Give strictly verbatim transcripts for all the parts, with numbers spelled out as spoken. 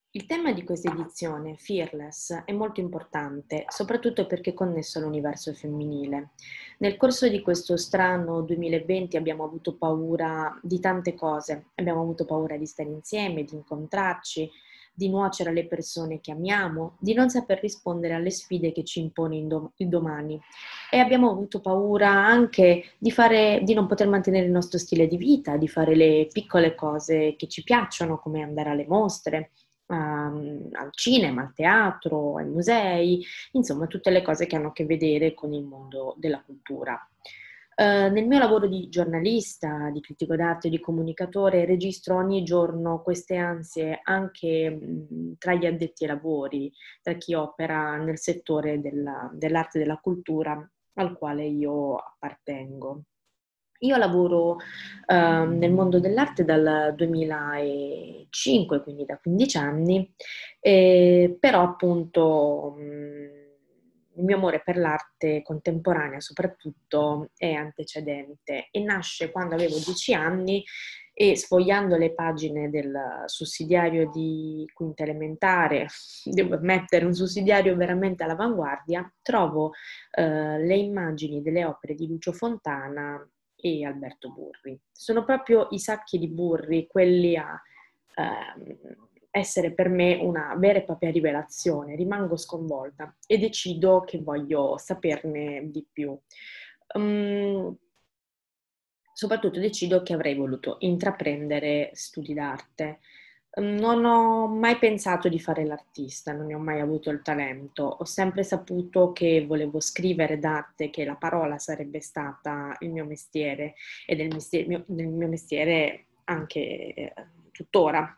Il tema di questa edizione, Fearless, è molto importante, soprattutto perché è connesso all'universo femminile. Nel corso di questo strano duemilaventi abbiamo avuto paura di tante cose. Abbiamo avuto paura di stare insieme, di incontrarci, di nuocere alle persone che amiamo, di non saper rispondere alle sfide che ci impone il dom- il domani. E abbiamo avuto paura anche di fare, di non poter mantenere il nostro stile di vita, di fare le piccole cose che ci piacciono, come andare alle mostre, um, al cinema, al teatro, ai musei, insomma tutte le cose che hanno a che vedere con il mondo della cultura. Uh, nel mio lavoro di giornalista, di critico d'arte, di comunicatore, registro ogni giorno queste ansie anche mh, tra gli addetti ai lavori, tra chi opera nel settore della- dell'arte e della cultura al quale io appartengo. Io lavoro ehm, nel mondo dell'arte dal duemilacinque, quindi da quindici anni, eh, però appunto mh, il mio amore per l'arte contemporanea soprattutto è antecedente e nasce quando avevo dieci anni e sfogliando le pagine del sussidiario di quinta elementare, devo mettere un sussidiario veramente all'avanguardia, trovo eh, le immagini delle opere di Lucio Fontana e Alberto Burri. Sono proprio i sacchi di Burri quelli a ehm, essere per me una vera e propria rivelazione. Rimango sconvolta e decido che voglio saperne di più. Um, Soprattutto decido che avrei voluto intraprendere studi d'arte. Non ho mai pensato di fare l'artista, non ne ho mai avuto il talento. Ho sempre saputo che volevo scrivere d'arte, che la parola sarebbe stata il mio mestiere e del mestiere, mio, del mio mestiere anche eh, tuttora.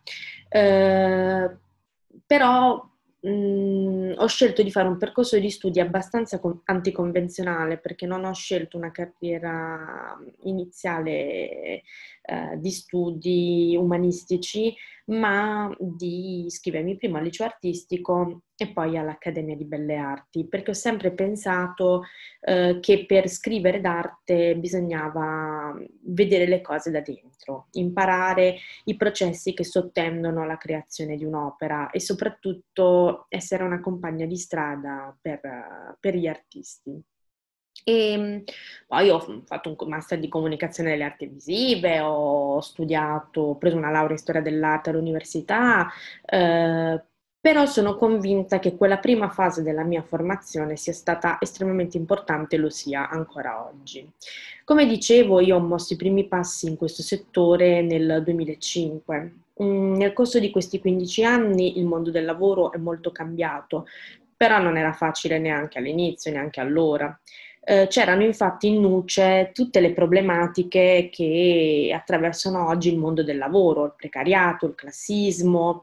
Eh, Però mh, ho scelto di fare un percorso di studi abbastanza con- anticonvenzionale perché non ho scelto una carriera iniziale eh, di studi umanistici, ma di iscrivermi prima al liceo artistico e poi all'Accademia di Belle Arti, perché ho sempre pensato eh, che per scrivere d'arte bisognava vedere le cose da dentro, imparare i processi che sottendono alla creazione di un'opera e soprattutto essere una compagna di strada per, per gli artisti. E poi ho fatto un master di comunicazione delle arti visive, ho studiato, ho preso una laurea in storia dell'arte all'università, eh, però sono convinta che quella prima fase della mia formazione sia stata estremamente importante e lo sia ancora oggi. Come dicevo, io ho mosso i primi passi in questo settore nel duemilacinque. Mm, Nel corso di questi quindici anni il mondo del lavoro è molto cambiato, però non era facile neanche all'inizio, neanche allora. Eh, c'erano infatti in nuce tutte le problematiche che attraversano oggi il mondo del lavoro, il precariato, il classismo,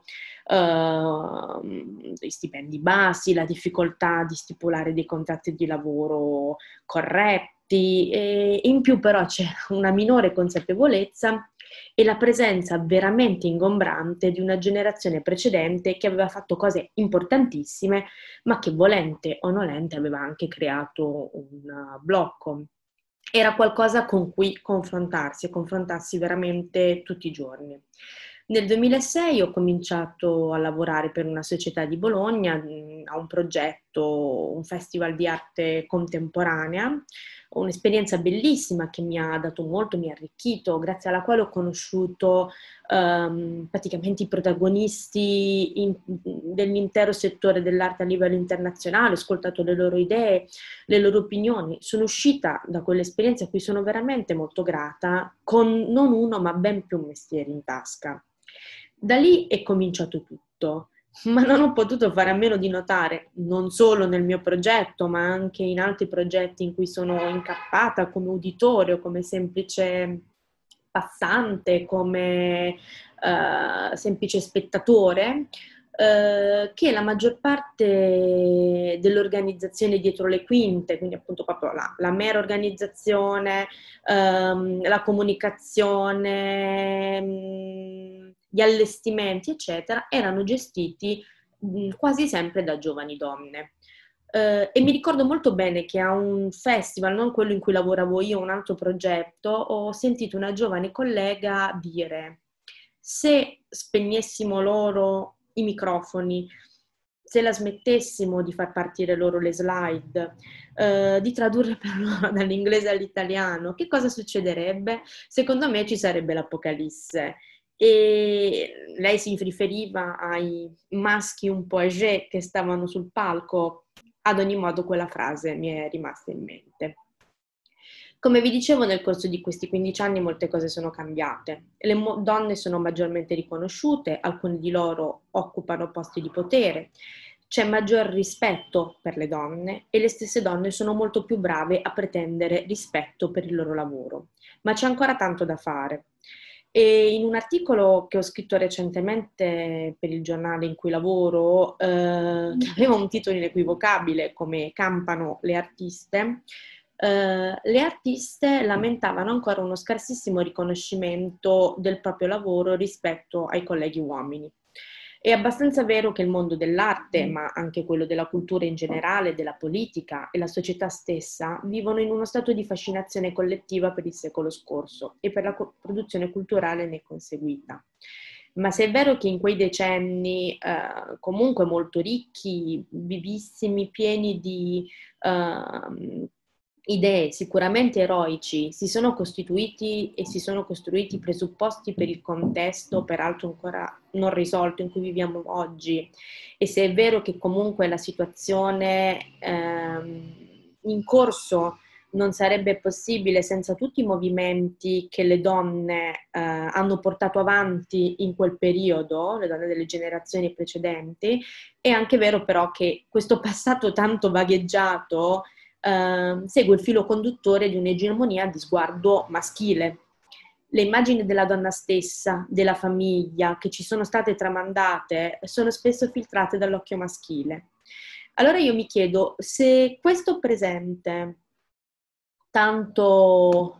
ehm, i stipendi bassi, la difficoltà di stipulare dei contratti di lavoro corretti e in più però c'è una minore consapevolezza e la presenza veramente ingombrante di una generazione precedente che aveva fatto cose importantissime ma che volente o nolente aveva anche creato un uh, blocco. Era qualcosa con cui confrontarsi e confrontarsi veramente tutti i giorni. Nel duemilasei ho cominciato a lavorare per una società di Bologna mh, a un progetto, un festival di arte contemporanea, un'esperienza bellissima che mi ha dato molto, mi ha arricchito, grazie alla quale ho conosciuto ehm, praticamente i protagonisti in- dell'intero settore dell'arte a livello internazionale, ho ascoltato le loro idee, le loro opinioni. Sono uscita da quell'esperienza a cui sono veramente molto grata, con non uno ma ben più mestieri in tasca. Da lì è cominciato tutto, ma non ho potuto fare a meno di notare, non solo nel mio progetto, ma anche in altri progetti in cui sono incappata come uditore o come semplice passante, come eh, semplice spettatore, eh, che la maggior parte dell'organizzazione dietro le quinte, quindi appunto proprio la, la mera organizzazione, ehm, la comunicazione, mh, gli allestimenti, eccetera, erano gestiti mh, quasi sempre da giovani donne. Eh, e mi ricordo molto bene che a un festival, non quello in cui lavoravo io, un altro progetto, ho sentito una giovane collega dire: se spegnessimo loro i microfoni, se la smettessimo di far partire loro le slide, eh, di tradurre per loro dall'inglese all'italiano, che cosa succederebbe? Secondo me ci sarebbe l'apocalisse. E lei si riferiva ai maschi un po' âgés che stavano sul palco. Ad ogni modo quella frase mi è rimasta in mente. Come vi dicevo, nel corso di questi quindici anni molte cose sono cambiate. Le mo- donne sono maggiormente riconosciute, alcune di loro occupano posti di potere, c'è maggior rispetto per le donne e le stesse donne sono molto più brave a pretendere rispetto per il loro lavoro. Ma c'è ancora tanto da fare. E in un articolo che ho scritto recentemente per il giornale in cui lavoro, eh, che aveva un titolo inequivocabile come Campano le artiste, Uh, le artiste lamentavano ancora uno scarsissimo riconoscimento del proprio lavoro rispetto ai colleghi uomini. È abbastanza vero che il mondo dell'arte, ma anche quello della cultura in generale, della politica e la società stessa vivono in uno stato di fascinazione collettiva per il secolo scorso e per la co- produzione culturale ne conseguita. Ma se è vero che in quei decenni eh, comunque molto ricchi, vivissimi, pieni di eh, idee sicuramente eroici, si sono costituiti e si sono costruiti presupposti per il contesto, peraltro ancora non risolto, in cui viviamo oggi. E se è vero che comunque la situazione ehm, in corso non sarebbe possibile senza tutti i movimenti che le donne eh, hanno portato avanti in quel periodo, le donne delle generazioni precedenti, è anche vero però che questo passato tanto vagheggiato Uh, segue il filo conduttore di un'egemonia di sguardo maschile. Le immagini della donna stessa, della famiglia, che ci sono state tramandate, sono spesso filtrate dall'occhio maschile. Allora io mi chiedo se questo presente, tanto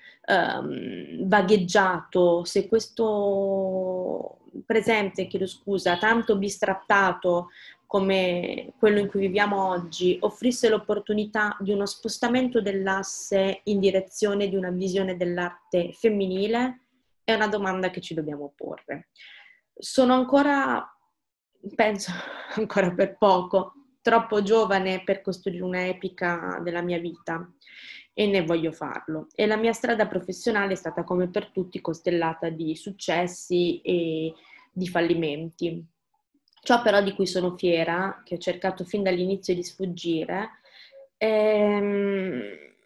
um, vagheggiato, se questo presente, chiedo scusa, tanto bistrattato come quello in cui viviamo oggi, offrisse l'opportunità di uno spostamento dell'asse in direzione di una visione dell'arte femminile, è una domanda che ci dobbiamo porre. Sono ancora, penso, ancora per poco, troppo giovane per costruire un'epica della mia vita e ne voglio farlo. E la mia strada professionale è stata, come per tutti, costellata di successi e di fallimenti. Ciò però di cui sono fiera, che ho cercato fin dall'inizio di sfuggire, ehm,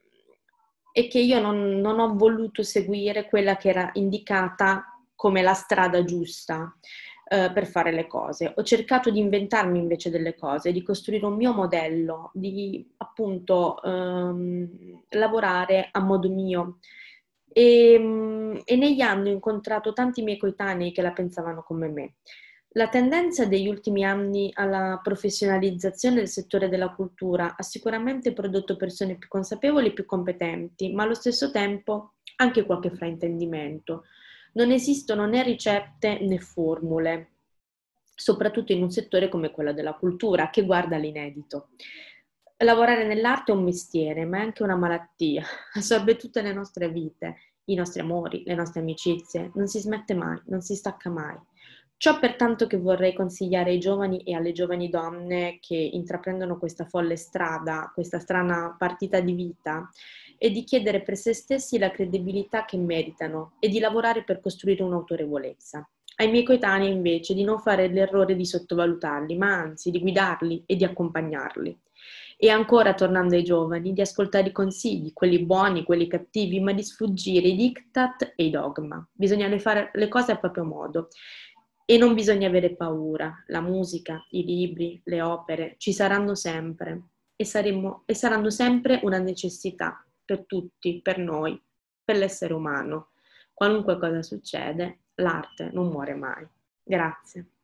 è che io non, non ho voluto seguire quella che era indicata come la strada giusta eh, per fare le cose. Ho cercato di inventarmi invece delle cose, di costruire un mio modello, di appunto ehm, lavorare a modo mio. E, e negli anni ho incontrato tanti miei coetanei che la pensavano come me. La tendenza degli ultimi anni alla professionalizzazione del settore della cultura ha sicuramente prodotto persone più consapevoli e più competenti, ma allo stesso tempo anche qualche fraintendimento. Non esistono né ricette né formule, soprattutto in un settore come quello della cultura, che guarda l'inedito. Lavorare nell'arte è un mestiere, ma è anche una malattia, assorbe tutte le nostre vite, i nostri amori, le nostre amicizie, non si smette mai, non si stacca mai. Ciò pertanto che vorrei consigliare ai giovani e alle giovani donne che intraprendono questa folle strada, questa strana partita di vita, è di chiedere per se stessi la credibilità che meritano e di lavorare per costruire un'autorevolezza. Ai miei coetanei invece di non fare l'errore di sottovalutarli, ma anzi di guidarli e di accompagnarli. E ancora, tornando ai giovani, di ascoltare i consigli, quelli buoni, quelli cattivi, ma di sfuggire i diktat e i dogma. Bisogna fare le cose a proprio modo. E non bisogna avere paura, la musica, i libri, le opere ci saranno sempre e, saremo, e saranno sempre una necessità per tutti, per noi, per l'essere umano. Qualunque cosa succede, l'arte non muore mai. Grazie.